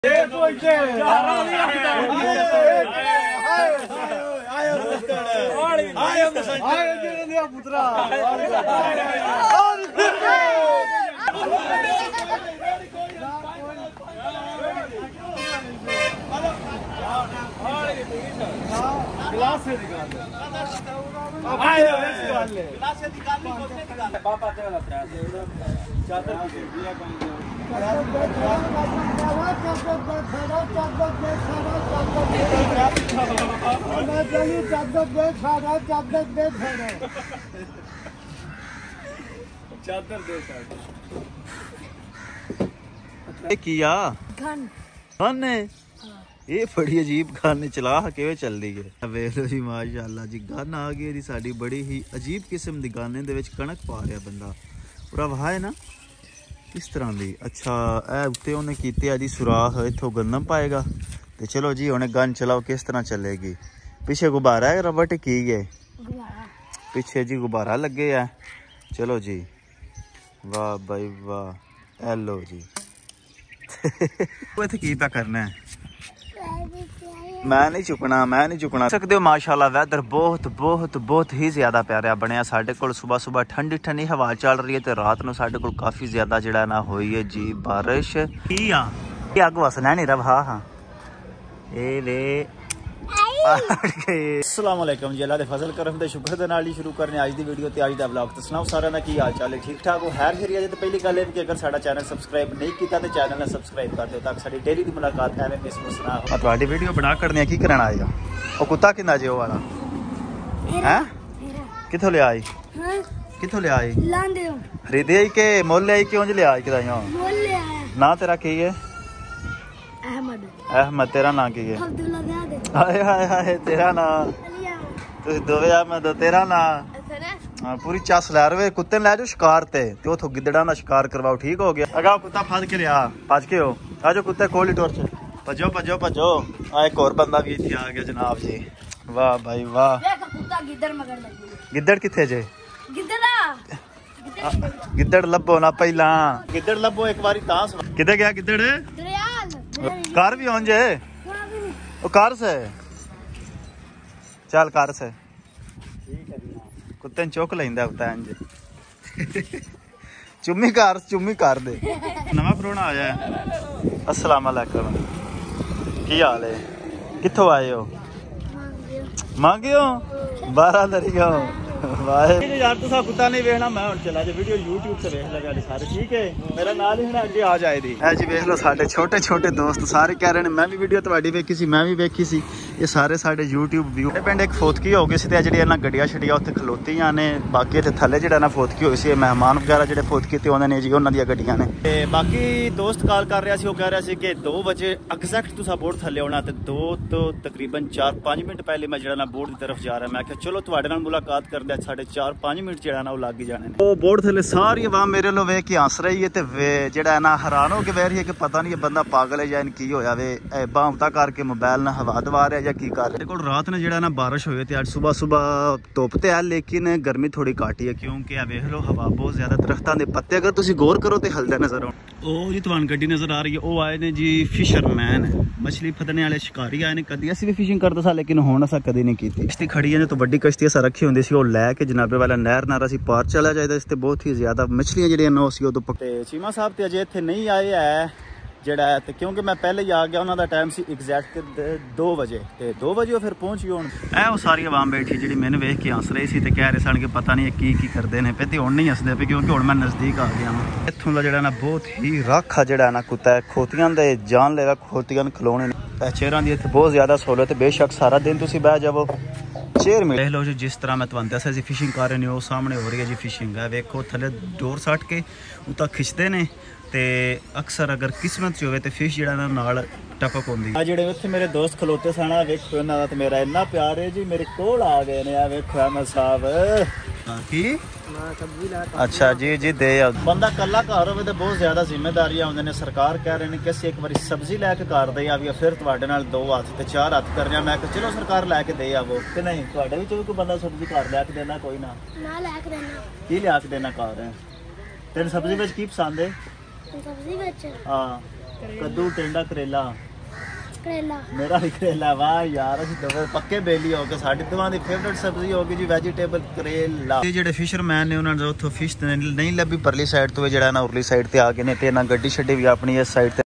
किया गन है ये बड़ी अजीब गन चला किवें चलदी है। वेख लो जी माशाअल्लाह जी गन आ गई जी साडी बड़ी ही अजीब किस्म दी गन दे विच कणक पा रहा बंदा पूरा वाह है ना इस तरह दी। अच्छा ए उत्ते उन्हें कीते जी सुराख इत्थों गंदम पाएगा तो चलो जी उन्हें गन चलाओ किस तरह चलेगी। पीछे गुब्बारा है रबर टिकी है पीछे जी गुब्बारा लगे है। चलो जी वाह भाई वाह हेलो जी इत्थे की पे करना है मैं नहीं चुकना सकते हो। माशाल्लाह वेदर बहुत बहुत बहुत ही ज्यादा प्यारा बनया साढ़े कोल। सुबह सुबह ठंडी ठंडी हवा चल रही है तो रात को साढ़े कोल काफी ज्यादा जिहड़ा ना हुई है जी बारिश। अग वसना नहीं रहा हाँ ए वे अस्सलाम वालेकुम जी अल्लाह दे फजल करम दे शुक्र दे नाल ही शुरू करने आज दी वीडियो ते आज दा व्लॉग। तो सुनाओ सारा दा की हाल चाल है ठीक ठाक हो हैर खैरियत। तो पहली गल है कि अगर साडा चैनल सब्सक्राइब नहीं कीता तो चैनल ने सब्सक्राइब कर दियो ताकि साडी डेली दी मुलाकात एवें मिस ना हो। तुहाडी वीडियो बना करने की करना आएगा ओ कुत्ता किंदा जे ओ वाला हैं किथों ले आई किथों ले आई खरीदे आई के मोल ले आई के उंज ले आई किदां मोल ले आया। ना तेरा की है अहमद तेरा ना की है हाय हाय हाय तेरा ना दोवे अहमद तेरा ना पूरी चस लै रहे कुत्ते लै जाओ शिकार ते उथों गिद्दड़ा ना शिकार करवाओ ठीक हो गया। अगा कुत्ता फस के लिया भज के हो आ जाओ कुत्ते कोल ही टोर भजो भजो भजो आ एक और बंदा भी इत्थे आ गया जनाब जी वाह भाई वाह। गिद्दड़ किथे जे गिद्दड़ लभो ना पहला गिद्दड़ लभो एक बारी तां किथे गया गिद्दड़ कार भी हों जे कार से चल कार से कुत्ते चुक लेंदा होता है चुम्मी कार दे नवा परौना आया है। अस्सलाम वालेकुम की हाल है कित्थों आए हो मांगियो 12 तरीक वाह यार तुसा कुत्ता नहीं वेखना मैं हुण चला जे वीडियो यूट्यूब से वेख लगा सारे ठीक है मेरा नाल ही अगे आ जाए दी है जी। वेख लो साडे छोटे छोटे दोस्त सारे कह रहे हैं मैं भी वीडियो तुहाडी वेखी सी मैं भी वेखी सी ये सारे साडे यूट्यूब व्यू पिंड एक फोतकी हो गई सी ते जिहड़ियां गड्डियां छड्डियां उत्थे खलोतियां ने बाकी इत्थे थल्ले जिहड़ा ना फोतकी होई सी मेहमान वगैरह जिहड़े फोतकी ते आउंदे ने जी उन्हां दियां गड्डियां ने ते बाकी दोस्त कॉल कर रहा सी वो कह रहा सी कि 2 बजे एग्जैक्ट तुसा बोर्ड थल्ले आउणा ते 2 तो तकरीबन 4-5 मिनट पहले मैं जिहड़ा ना बोर्ड की तरफ जा रहा मैं आख्या चलो तुहाडे नाल मुलाकात करदे 4.5 मिनट जिहड़ा ना वो लग ही जाने ने। वो बोर्ड थल्ले सारी आवाम मेरे लो वेख के हंस रही है ते जिहड़ा ना हैरान हो के बह रही है कि पता नहीं ये बंदा पागल है या इन की होया वे बांवता करके मोबाइल ना हवा दवा रहा है या की कर रहा है। रात ने जिहड़ा ना बारिश होई ते आज सुबह सुबह धुप ते है लेकिन गर्मी थोड़ी घट है क्योंकि वेख लो हवा बहुत ज्यादा दरख्तां दे पत्ते अगर तुसीं गौर करो तो हलदे नजर आउण। ओ जी तुहानू गड्डी नजर आ रही है वो आए ने जी फिशरमैन मछली फड़ने वाले शिकारी आए ने कदी असीं भी फिशिंग करदे सा लेकिन हुण असां कदी नहीं कीती। कश्ती खड़ी है तो वड्डी कश्ती असां रखी हुंदी सी वो लैके जनाबे वाला नहर नारा सी पार चला जाएदा इस ते बहुत ही ज्यादा मछलियां जिहड़ियां ने उसी उदों पकड़े। चीमा साहब ते अजे इत्थे नहीं आए है जड़ा है क्योंकि मैं पहले ही आ गया उन्होंने टाइम सी एग्जैक्ट 2 बजे तो 2 बजे फिर पहुंच गए हूँ वो सारी आवाम बैठी जी मैंने वेख के हंस रही थी कह रहे सन कि पता नहीं की करते हैं पे तो हूँ नहीं हसदे पे क्योंकि हूँ मैं नज़दीक आ गया हाँ। इत्थों का जो बहुत ही रख है जोड़ा ना कुत्ता है खोतियां दे जान लेगा खोतियां खिलौने चेयरां दी इत्थे बहुत ज़्यादा सहूलत है बेशक सारा दिन तुसीं बह जाओ चेयर मिल लो जी जिस तरह मैं तुहानू दस्सिया सी फिशिंग कर रहे हो सामने हो रही है जी फिशिंग है वेखो थले डोर सट के उता खिंचते ने ते अक्सर अगर किस्मत च होवे ते फिश जिहड़ा ना नाल टपक होंदी आ जिहड़े उत्थे मेरे दोस्त खलोते सन वेखो इन्हां दा ते मेरा इन्ना प्यार है जी मेरे कोल आ गए ने आ वेखो अहमद साहब की अच्छा जी जी दे बंदा कल्ला घर होवे ते बहुत ज्यादा जिम्मेदारियां होंदे ने सरकार कह रहे ने कि असीं एक बारी सब्जी लैके घर दे आवी फिर तुहाडे नाल 2 हत्थ ते 4 हत्थ करने मैं कहा चलो सरकार लैके दे आवो कि नहीं तुहाडे विच कोई बंदा सब्जी घर लैके देना कोई ना लैके देना की लैके देना घर तेन सब्जी विच की पसंद है सब्जी विच हां ਕੱਦੂ ਟਿੰਡਾ ਕਰੇਲਾ ਕਰੇਲਾ ਮੇਰਾ ਵੀ ਕਰੇਲਾ। ਵਾਹ ਯਾਰ ਅਸੀਂ ਦੋਵੇਂ ਪੱਕੇ ਬੇਲੀ ਹੋ ਕੇ ਸਾਡੀ ਦੋਵਾਂ ਦੀ ਫੇਵਰਿਟ ਸਬਜ਼ੀ ਹੋ ਗਈ ਜੀ ਵੈਜੀਟੇਬਲ ਕਰੇਲਾ। ਇਹ ਜਿਹੜੇ ਫਿਸ਼ਰਮੈਨ ਨੇ ਉਹਨਾਂ ਨੂੰ ਉੱਥੋਂ ਫਿਸ਼ ਨਹੀਂ ਲੱਭੀ ਪਰਲੀ ਸਾਈਡ ਤੋਂ ਜਿਹੜਾ ਨਾ ਉਰਲੀ ਸਾਈਡ ਤੇ ਆ ਗਏ ਨੇ ਤੇ ਇਹਨਾਂ ਗੱਡੀ ਛੱਡੀ ਵੀ ਆਪਣੀ ਇਸ ਸਾਈਡ ਤੇ।